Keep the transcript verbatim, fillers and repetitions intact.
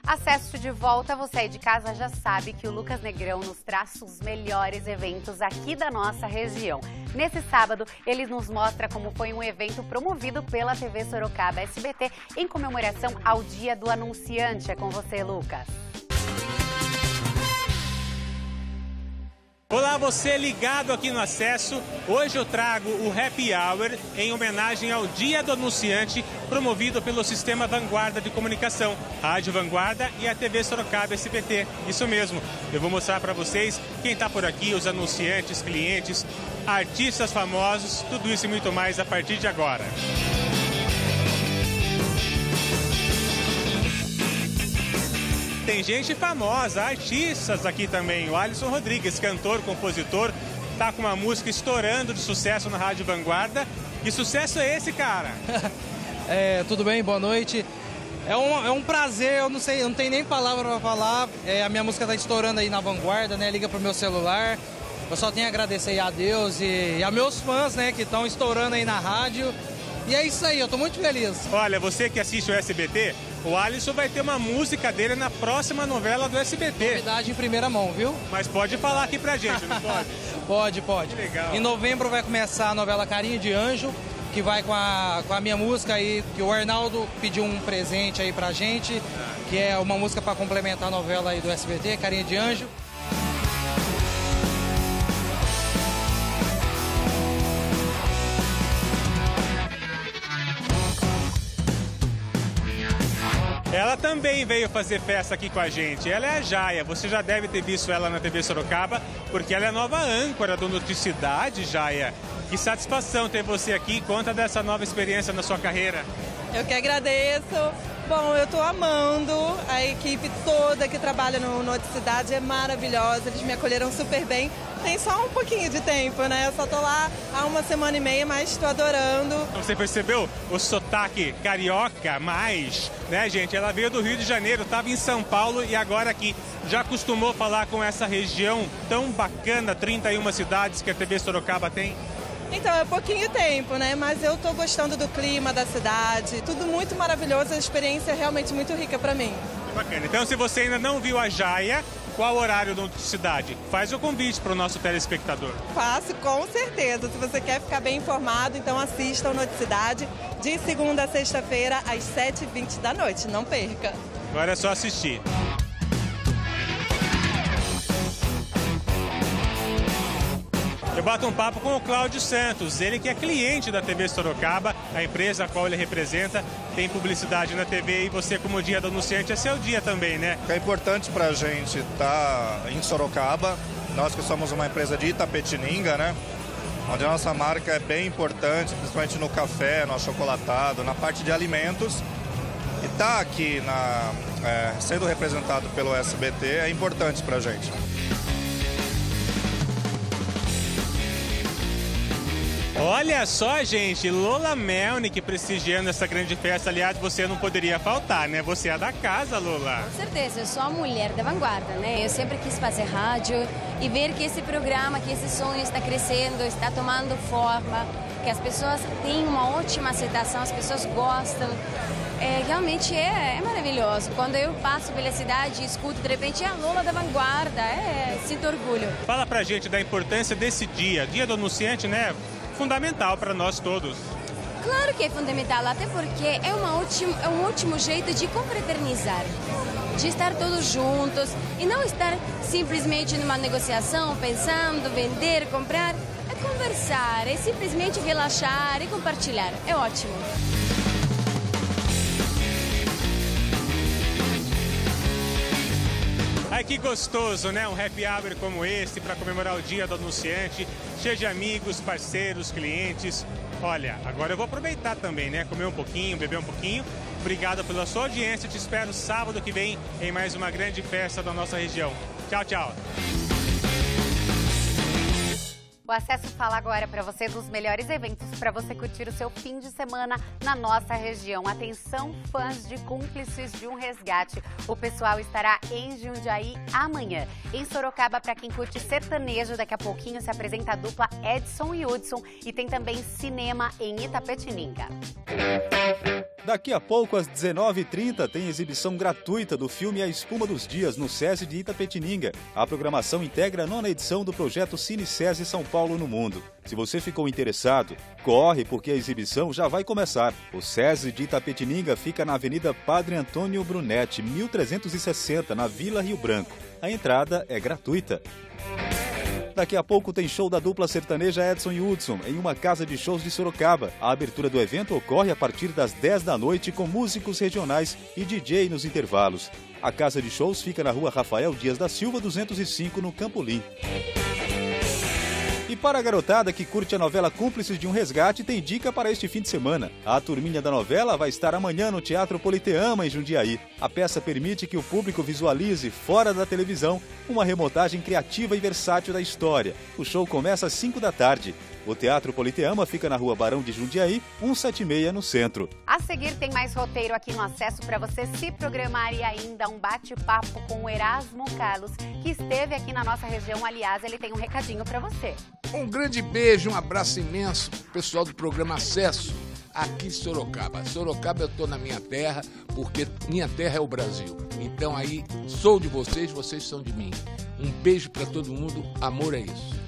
Acesso de volta, você aí de casa já sabe que o Lucas Negrão nos traz os melhores eventos aqui da nossa região. Nesse sábado, ele nos mostra como foi um evento promovido pela T V Sorocaba S B T em comemoração ao Dia do Anunciante. É com você, Lucas. Olá, você ligado aqui no Acesso. Hoje eu trago o Happy Hour em homenagem ao Dia do Anunciante, promovido pelo Sistema Vanguarda de Comunicação, Rádio Vanguarda e a T V Sorocaba S B T. Isso mesmo, eu vou mostrar para vocês quem está por aqui, os anunciantes, clientes, artistas famosos, tudo isso e muito mais a partir de agora. Tem gente famosa, artistas aqui também. O Alisson Rodrigues, cantor, compositor, tá com uma música estourando de sucesso na Rádio Vanguarda. Que sucesso é esse, cara? É, tudo bem, boa noite. É um, é um prazer, eu não sei, eu não tenho nem palavra para falar. É, a minha música tá estourando aí na Vanguarda, né? Liga pro meu celular. Eu só tenho a agradecer a Deus e, e a meus fãs, né, que estão estourando aí na rádio. E é isso aí, eu tô muito feliz. Olha, você que assiste o S B T, o Alisson vai ter uma música dele na próxima novela do S B T. Novidade em primeira mão, viu? Mas pode falar aqui pra gente, não pode? Pode, pode. Que legal. Em novembro vai começar a novela Carinho de Anjo, que vai com a, com a minha música aí, que o Arnaldo pediu um presente aí pra gente, que é uma música pra complementar a novela aí do S B T, Carinho de Anjo. Ela também veio fazer festa aqui com a gente. Ela é a Jaya. Você já deve ter visto ela na T V Sorocaba, porque ela é a nova âncora do Noticidade, Jaya. Que satisfação ter você aqui. Conta dessa nova experiência na sua carreira. Eu que agradeço. Bom, eu estou amando. A equipe toda que trabalha no Noticidade é maravilhosa. Eles me acolheram super bem. Tem só um pouquinho de tempo, né? Eu só tô lá há uma semana e meia, mas estou adorando. Você percebeu o sotaque carioca mais, né, gente? Ela veio do Rio de Janeiro, estava em São Paulo e agora aqui. Já acostumou falar com essa região tão bacana, trinta e uma cidades que a T V Sorocaba tem? Então, é pouquinho tempo, né? Mas eu tô gostando do clima da cidade. Tudo muito maravilhoso, a experiência é realmente muito rica para mim. Que bacana. Então, se você ainda não viu a Jaya, qual o horário da cidade? Faz o convite para o nosso telespectador. Faço, com certeza. Se você quer ficar bem informado, então assista o Noticidade de segunda a sexta-feira, às sete e vinte da noite. Não perca. Agora é só assistir. Eu bato um papo com o Cláudio Santos, ele que é cliente da T V Sorocaba, a empresa a qual ele representa, tem publicidade na T V e você, como Dia do Anunciante, é seu dia também, né? É importante para a gente estar em Sorocaba, nós que somos uma empresa de Itapetininga, né? Onde a nossa marca é bem importante, principalmente no café, no achocolatado, na parte de alimentos. E estar aqui na, é, sendo representado pelo S B T é importante para a gente. Olha só, gente, Lola Melnick prestigiando essa grande festa. Aliás, você não poderia faltar, né? Você é da casa, Lola. Com certeza, eu sou a mulher da vanguarda, né? Eu sempre quis fazer rádio e ver que esse programa, que esse sonho está crescendo, está tomando forma, que as pessoas têm uma ótima aceitação, as pessoas gostam. É, realmente é, é maravilhoso. Quando eu passo pela cidade e escuto, de repente, é a Lola da Vanguarda, é, sinto orgulho. Fala pra gente da importância desse dia, Dia do Anunciante, né? Fundamental para nós todos. Claro que é fundamental, até porque é, uma última, é um ótimo jeito de confraternizar, de estar todos juntos e não estar simplesmente numa negociação, pensando, vender, comprar. É conversar, é simplesmente relaxar e compartilhar. É ótimo. Ai, que gostoso, né? Um happy hour como esse para comemorar o Dia do Anunciante, cheio de amigos, parceiros, clientes. Olha, agora eu vou aproveitar também, né? Comer um pouquinho, beber um pouquinho. Obrigado pela sua audiência. Te espero sábado que vem em mais uma grande festa da nossa região. Tchau, tchau. O Acesso fala agora para você dos melhores eventos para você curtir o seu fim de semana na nossa região. Atenção, fãs de Cúmplices de um Resgate. O pessoal estará em Jundiaí amanhã. Em Sorocaba, para quem curte sertanejo, daqui a pouquinho se apresenta a dupla Edson e Hudson. E tem também cinema em Itapetininga. Daqui a pouco, às dezenove e trinta, tem exibição gratuita do filme A Espuma dos Dias, no SESI de Itapetininga. A programação integra a nona edição do projeto Cine SESI São Paulo no Mundo. Se você ficou interessado, corre porque a exibição já vai começar. O SESI de Itapetininga fica na Avenida Padre Antônio Brunetti, mil trezentos e sessenta, na Vila Rio Branco. A entrada é gratuita. Daqui a pouco tem show da dupla sertaneja Edson e Hudson em uma casa de shows de Sorocaba. A abertura do evento ocorre a partir das dez da noite com músicos regionais e D J nos intervalos. A casa de shows fica na rua Rafael Dias da Silva, duzentos e cinco, no Campolim. E para a garotada que curte a novela Cúmplices de um Resgate, tem dica para este fim de semana. A turminha da novela vai estar amanhã no Teatro Politeama, em Jundiaí. A peça permite que o público visualize, fora da televisão, uma remontagem criativa e versátil da história. O show começa às cinco da tarde. O Teatro Politeama fica na rua Barão de Jundiaí, cento e setenta e seis, no centro. A seguir tem mais roteiro aqui no Acesso para você se programar e ainda um bate-papo com o Erasmo Carlos, que esteve aqui na nossa região. Aliás, ele tem um recadinho para você. Um grande beijo, um abraço imenso pro pessoal do programa Acesso, aqui em Sorocaba. Sorocaba, eu tô na minha terra, porque minha terra é o Brasil. Então aí, sou de vocês, vocês são de mim. Um beijo para todo mundo, amor é isso.